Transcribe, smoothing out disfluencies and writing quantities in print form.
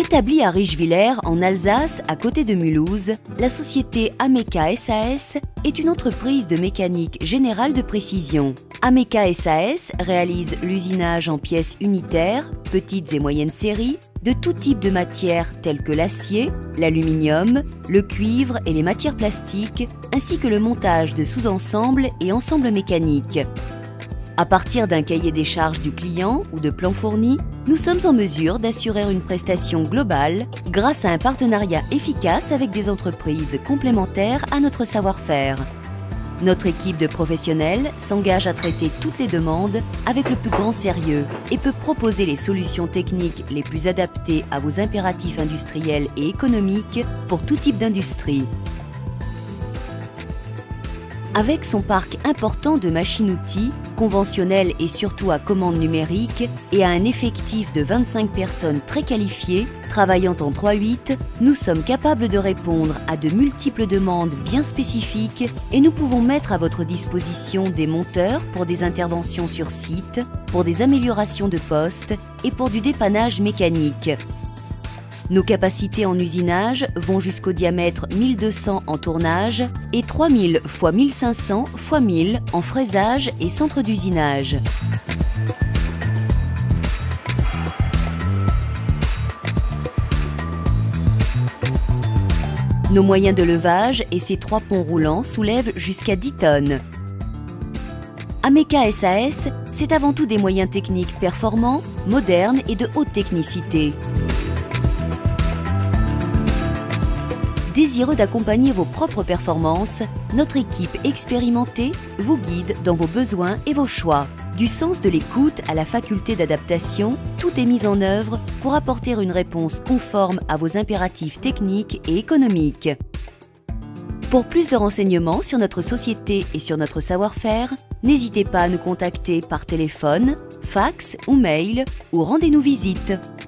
Établie à Richwiller, en Alsace, à côté de Mulhouse, la société Ameka SAS est une entreprise de mécanique générale de précision. Ameka SAS réalise l'usinage en pièces unitaires, petites et moyennes séries, de tout type de matières telles que l'acier, l'aluminium, le cuivre et les matières plastiques, ainsi que le montage de sous-ensembles et ensembles mécaniques. À partir d'un cahier des charges du client ou de plans fournis, nous sommes en mesure d'assurer une prestation globale grâce à un partenariat efficace avec des entreprises complémentaires à notre savoir-faire. Notre équipe de professionnels s'engage à traiter toutes les demandes avec le plus grand sérieux et peut proposer les solutions techniques les plus adaptées à vos impératifs industriels et économiques pour tout type d'industrie. Avec son parc important de machines-outils, conventionnelles et surtout à commande numérique, et à un effectif de 25 personnes très qualifiées, travaillant en 3/8, nous sommes capables de répondre à de multiples demandes bien spécifiques et nous pouvons mettre à votre disposition des monteurs pour des interventions sur site, pour des améliorations de poste et pour du dépannage mécanique. Nos capacités en usinage vont jusqu'au diamètre 1200 en tournage et 3000 x 1500 x 1000 en fraisage et centre d'usinage. Nos moyens de levage et ses 3 ponts roulants soulèvent jusqu'à 10 tonnes. Ameka SAS, c'est avant tout des moyens techniques performants, modernes et de haute technicité. Désireux d'accompagner vos propres performances, notre équipe expérimentée vous guide dans vos besoins et vos choix. Du sens de l'écoute à la faculté d'adaptation, tout est mis en œuvre pour apporter une réponse conforme à vos impératifs techniques et économiques. Pour plus de renseignements sur notre société et sur notre savoir-faire, n'hésitez pas à nous contacter par téléphone, fax ou mail ou rendez-nous visite.